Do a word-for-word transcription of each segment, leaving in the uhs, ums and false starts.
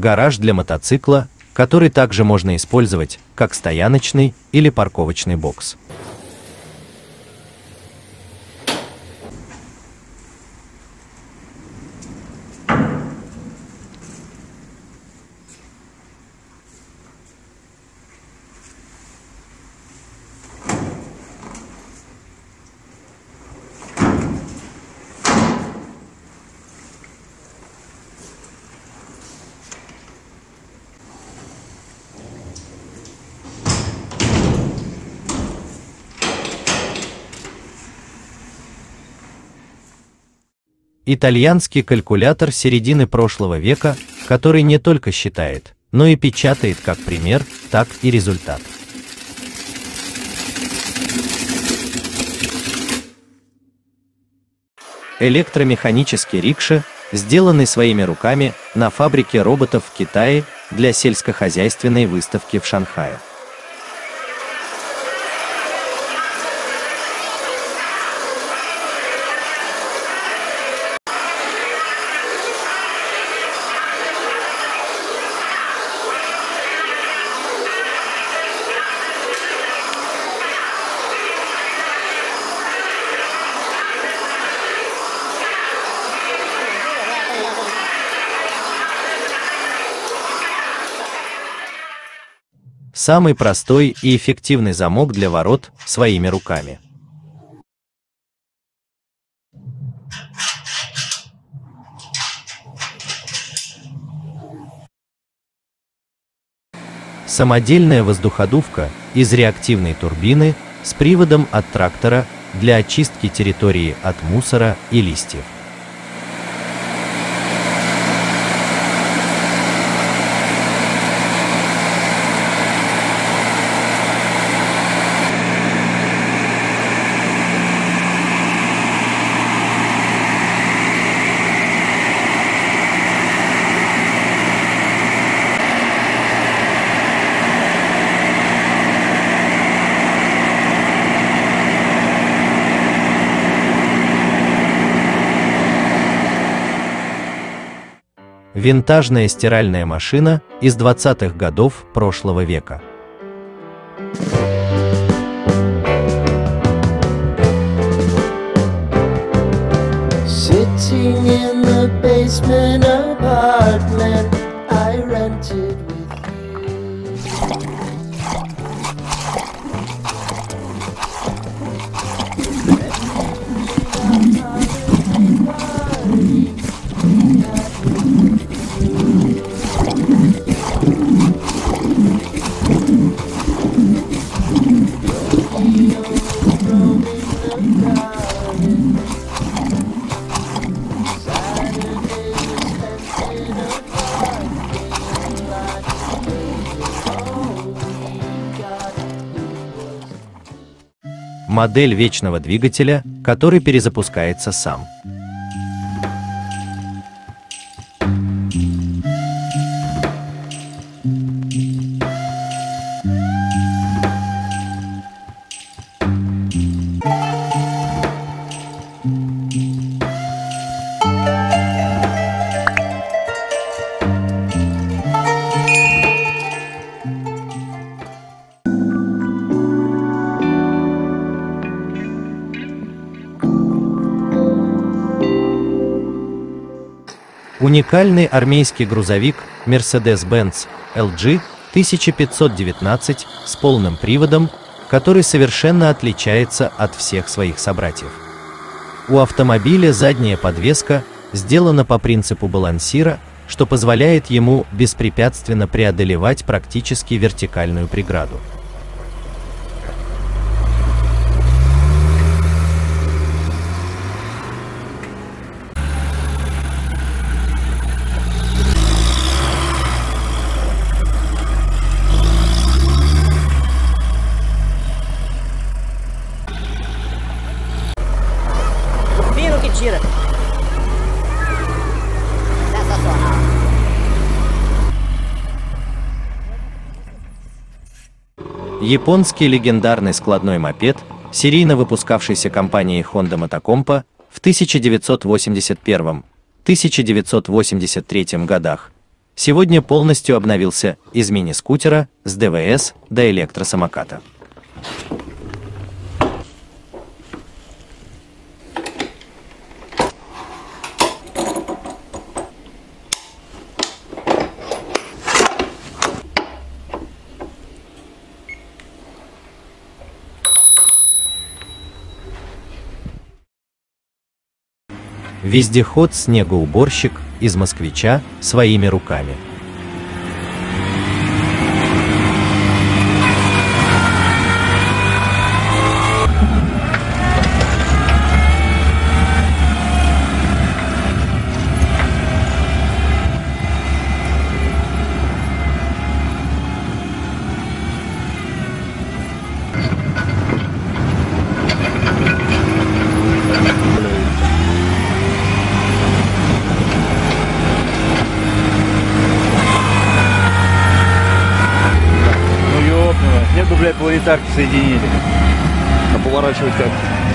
гараж для мотоцикла, который также можно использовать как стояночный или парковочный бокс. Итальянский калькулятор середины прошлого века, который не только считает, но и печатает как пример, так и результат. Электромеханический рикша, сделанный своими руками на фабрике роботов в Китае для сельскохозяйственной выставки в Шанхае. Самый простой и эффективный замок для ворот своими руками. Самодельная воздуходувка из реактивной турбины с приводом от трактора для очистки территории от мусора и листьев. Винтажная стиральная машина из двадцатых годов прошлого века. Модель вечного двигателя, который перезапускается сам. Уникальный армейский грузовик Mercedes-Benz эл джи тысяча пятьсот девятнадцать с полным приводом, который совершенно отличается от всех своих собратьев. У автомобиля задняя подвеска сделана по принципу балансира, что позволяет ему беспрепятственно преодолевать практически вертикальную преграду. Японский легендарный складной мопед, серийно выпускавшийся компанией Honda Motokompa в тысяча девятьсот восемьдесят первом — тысяча девятьсот восемьдесят третьем годах, сегодня полностью обновился из мини-скутера с ДВС до электросамоката. Вездеход-снегоуборщик из «Москвича» своими руками. Нет бы, блядь, планетарки соединили. А поворачивать как?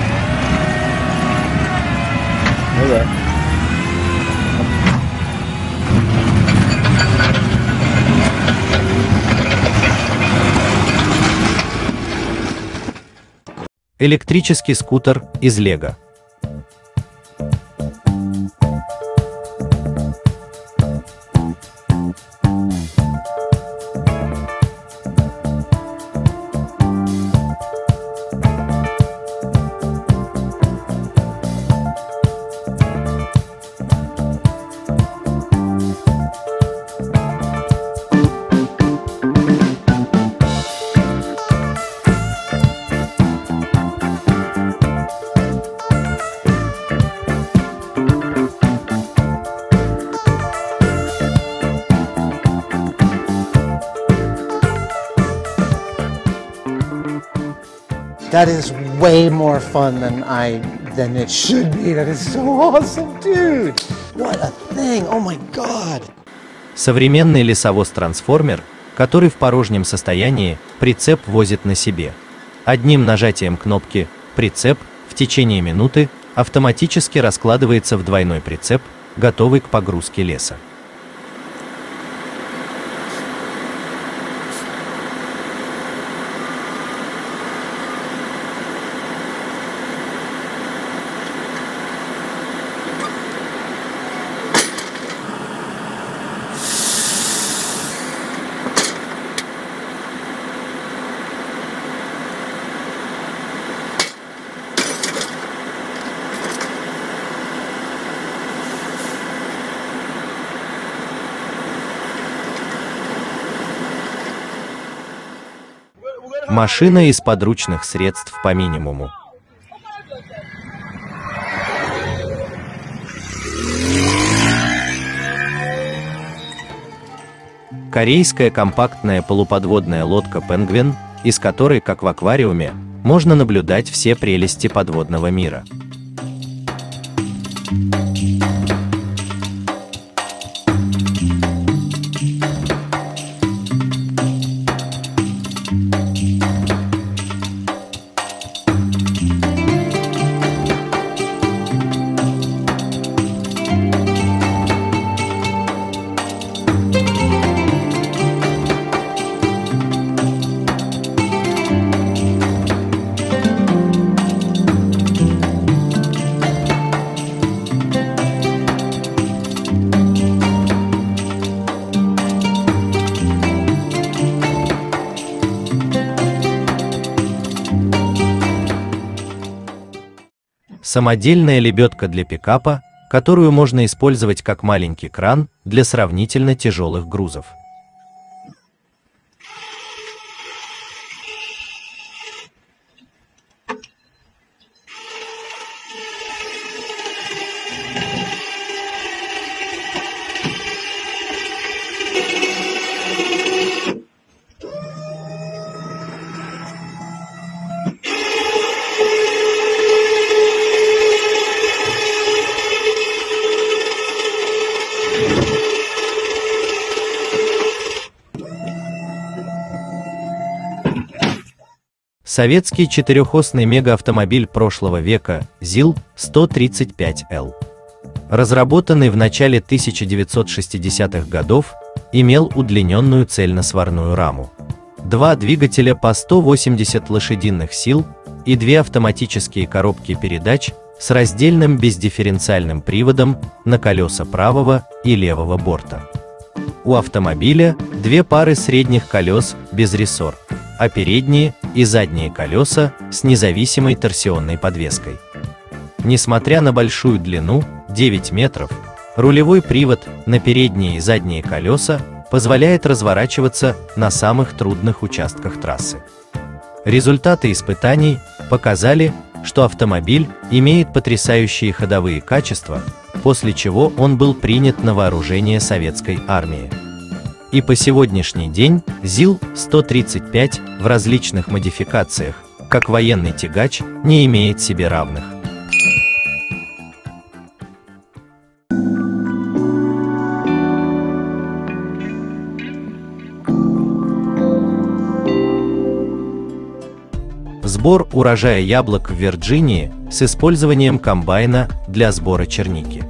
Ну да. Электрический скутер из Лего. That is way more fun than I than it should be. That is so awesome, dude. What a thing. Oh my god. Современный лесовоз-трансформер, который в порожнем состоянии прицеп возит на себе. Одним нажатием кнопки прицеп в течение минуты автоматически раскладывается в двойной прицеп, готовый к погрузке леса. Машина из подручных средств по минимуму. Корейская компактная полуподводная лодка «Пенгвин», из которой, как в аквариуме, можно наблюдать все прелести подводного мира. Самодельная лебедка для пикапа, которую можно использовать как маленький кран для сравнительно тяжелых грузов. Советский четырехосный мегаавтомобиль прошлого века ЗИЛ сто тридцать пять Л. Разработанный в начале тысяча девятьсот шестидесятых годов имел удлиненную цельносварную раму, два двигателя по сто восемьдесят лошадиных сил и две автоматические коробки передач с раздельным бездифференциальным приводом на колеса правого и левого борта. У автомобиля две пары средних колес без рессор, а передние и задние колеса с независимой торсионной подвеской. Несмотря на большую длину девять метров, рулевой привод на передние и задние колеса позволяет разворачиваться на самых трудных участках трассы. Результаты испытаний показали, что автомобиль имеет потрясающие ходовые качества, после чего он был принят на вооружение советской армии. И по сегодняшний день ЗИЛ сто тридцать пять в различных модификациях, как военный тягач, не имеет себе равных. Сбор урожая яблок в Вирджинии с использованием комбайна для сбора черники.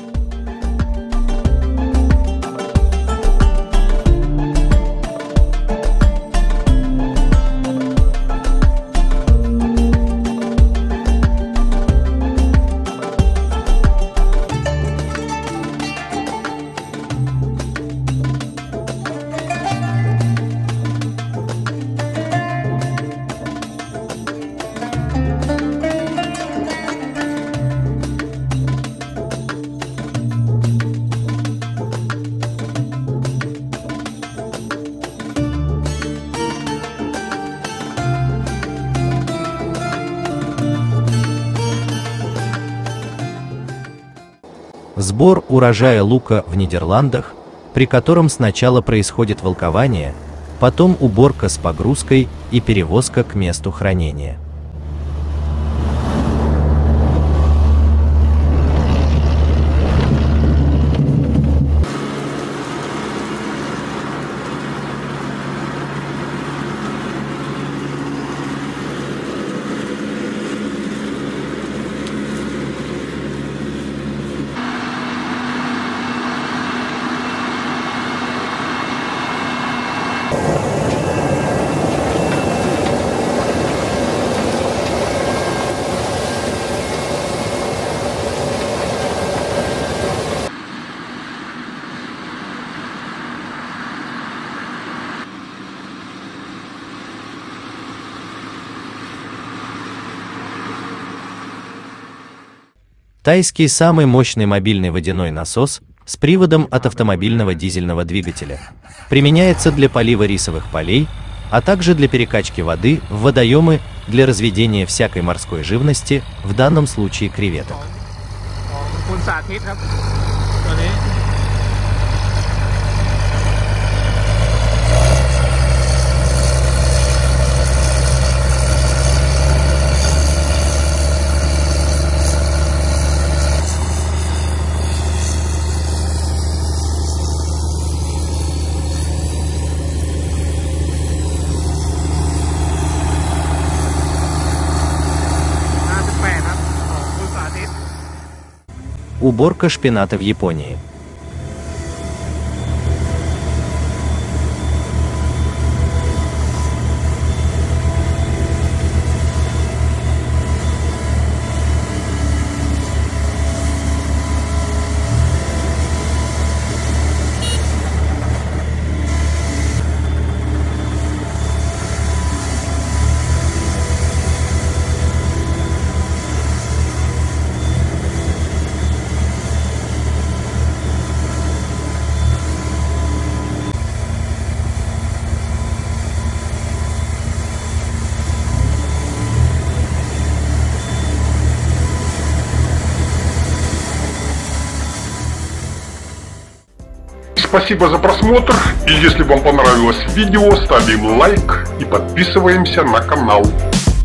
Сбор урожая лука в Нидерландах, при котором сначала происходит волкование, потом уборка с погрузкой и перевозка к месту хранения. Тайский самый мощный мобильный водяной насос с приводом от автомобильного дизельного двигателя применяется для полива рисовых полей, а также для перекачки воды в водоемы для разведения всякой морской живности, в данном случае креветок. Уборка шпината в Японии. Спасибо за просмотр, и если вам понравилось видео, ставим лайк и подписываемся на канал.